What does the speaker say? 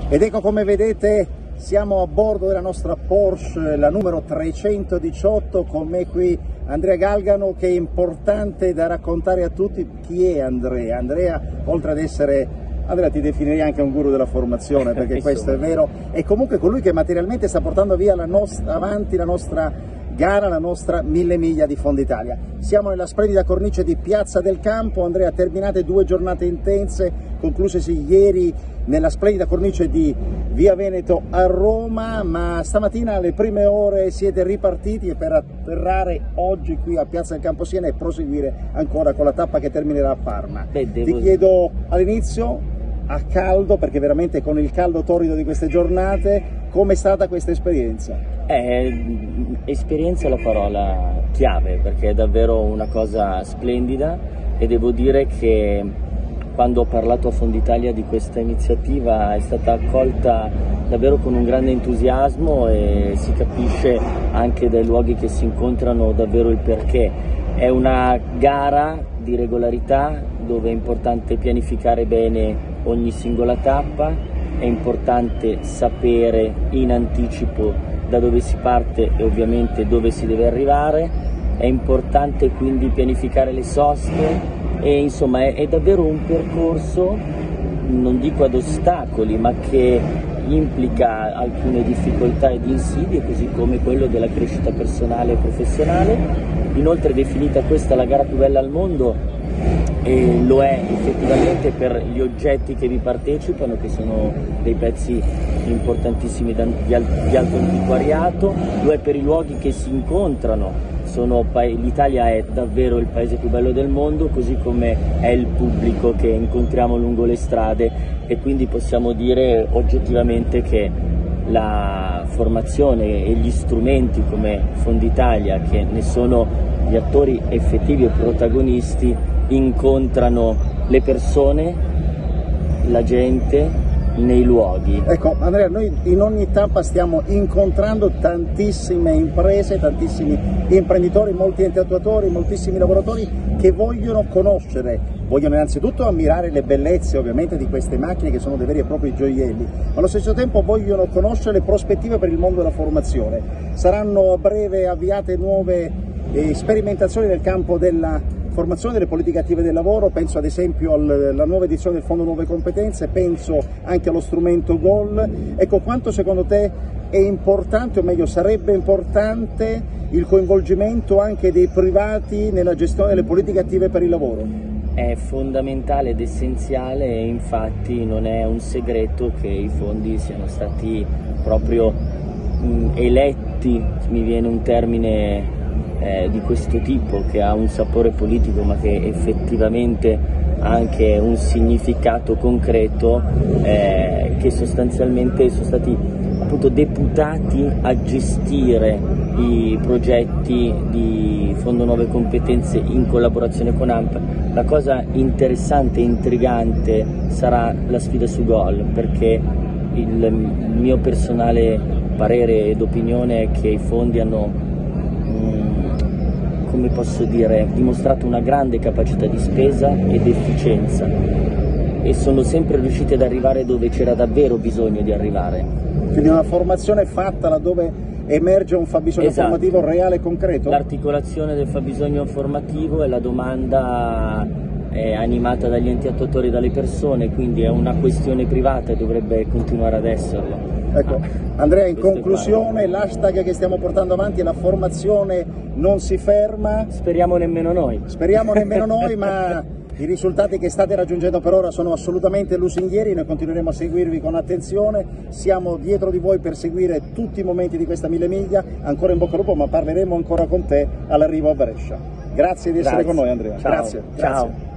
Ed ecco, come vedete, siamo a bordo della nostra Porsche, la numero 318, con me qui Andrea Galgano, che è importante da raccontare a tutti. Chi è Andrea? Andrea, oltre ad essere, Andrea, ti definirei anche un guru della formazione, perché questo è vero, è comunque colui che materialmente sta portando via avanti la nostra gara, la nostra 1000 miglia di Fondo Italia. Siamo nella splendida cornice di Piazza del Campo. Andrea, terminate 2 giornate intense, conclusesi ieri nella splendida cornice di Via Veneto a Roma, ma stamattina alle prime ore siete ripartiti per atterrare oggi qui a Piazza del Campo Siena e proseguire ancora con la tappa che terminerà a Parma. Ti chiedo all'inizio, a caldo, perché veramente con il caldo torrido di queste giornate, com'è stata questa esperienza? Esperienza è la parola chiave, perché è davvero una cosa splendida, e devo dire che quando ho parlato a Fondo Italia di questa iniziativa è stata accolta davvero con un grande entusiasmo, e si capisce anche dai luoghi che si incontrano davvero il perché. È una gara di regolarità dove è importante pianificare bene ogni singola tappa, è importante sapere in anticipo da dove si parte e ovviamente dove si deve arrivare, è importante quindi pianificare le soste, e insomma è davvero un percorso, non dico ad ostacoli, ma che implica alcune difficoltà ed insidie, così come quello della crescita personale e professionale. Inoltre è definita questa la gara più bella al mondo, e lo è effettivamente per gli oggetti che vi partecipano, che sono dei pezzi importantissimi di alto antiquariato, lo è per i luoghi che si incontrano. L'Italia è davvero il paese più bello del mondo, così come è il pubblico che incontriamo lungo le strade, e quindi possiamo dire oggettivamente che la formazione e gli strumenti come Fondo Italia, che ne sono gli attori effettivi e protagonisti, incontrano le persone, la gente nei luoghi. Ecco Andrea, noi in ogni tappa stiamo incontrando tantissime imprese, tantissimi imprenditori, molti enti attuatori, moltissimi lavoratori che vogliono conoscere, vogliono innanzitutto ammirare le bellezze ovviamente di queste macchine, che sono dei veri e propri gioielli, ma allo stesso tempo vogliono conoscere le prospettive per il mondo della formazione. Saranno a breve avviate nuove sperimentazioni nel campo della formazione, delle politiche attive del lavoro. Penso ad esempio alla nuova edizione del Fondo Nuove Competenze, penso anche allo strumento GOL. Ecco, quanto secondo te è importante, o meglio sarebbe importante, il coinvolgimento anche dei privati nella gestione delle politiche attive per il lavoro? È fondamentale ed essenziale, e infatti non è un segreto che i fondi siano stati proprio eletti, mi viene un termine di questo tipo che ha un sapore politico ma che effettivamente ha anche un significato concreto, che sostanzialmente sono stati appunto deputati a gestire i progetti di Fondo Nuove Competenze in collaboraone con ANP. La cosa interessante e intrigante sarà la sfida su GOL, perché il mio personale parere ed opinione è che i fondi hanno, come posso dire, dimostrato una grande capacità di spesa ed efficienza, e sono sempre riusciti ad arrivare dove c'era davvero bisogno di arrivare. Quindi una formazione fatta laddove emerge un fabbisogno formativo reale e concreto? L'articolazione del fabbisogno formativo e la domanda è animata dagli enti attuatori e dalle persone, quindi è una questione privata e dovrebbe continuare ad esserlo. Ecco, Andrea, in conclusione, l'hashtag che stiamo portando avanti è la formazione non si ferma. Speriamo nemmeno noi. Speriamo nemmeno noi, ma i risultati che state raggiungendo per ora sono assolutamente lusinghieri. Noi continueremo a seguirvi con attenzione, siamo dietro di voi per seguire tutti i momenti di questa 1000 miglia. Ancora in bocca al lupo, ma parleremo ancora con te all'arrivo a Brescia. Grazie di essere con noi, Andrea. Ciao. Grazie. Ciao.